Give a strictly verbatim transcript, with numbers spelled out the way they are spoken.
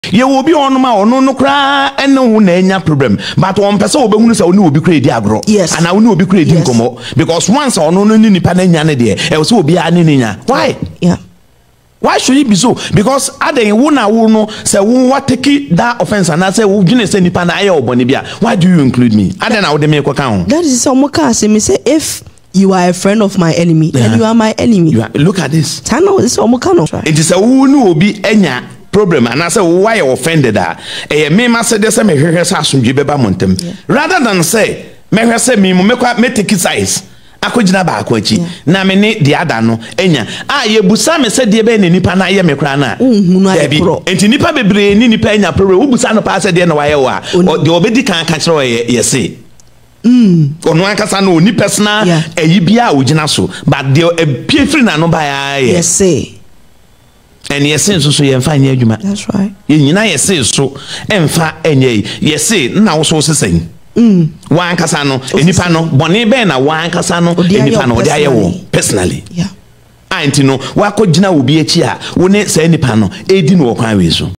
ye will be on my own no cry and no one problem. But one person will be so will be created agro. Yes. And I will be created yes. Como because once or no any panana there, else will be an ninya. Why? Yeah. Why should it be so? Because I don't know say what take that offense and I say we didn't say ni panaya or bonibia. Why do you include me? I don't know the make account. That is some case me say if you are a friend of my enemy, yeah. then you are my enemy. You are, look at this. I know this some kind of. It is a who no be enya problem and I say why you offended that. Eh me ma say this me hwehwe sa asomdwe beba montem. Rather than say me hwehwe say me me kwa me take size. Akojina ba akwachi na me ne de ada no enya a ye busa me se de be ne nipa na ye me kra na unhunu aye pro enti nipa bebre ni nipa enya pro wo busa no pa se de na wa ye wa de obedi kan ka kire ye ye se mm ono ankasa no ni personal eyi bia ogina so but de epie free na no ba ya ye yes say and yes so so ye mfa nya adwuma that's right ye nyina ye se so emfa enya ye se na wo so sesen Mm. One casano, Enipano, Bonibe, and one casano, Enipano, Diawo, personally. Yeah. I know, Wako Jina will be a chia, won't say any panel, eighteen or crime.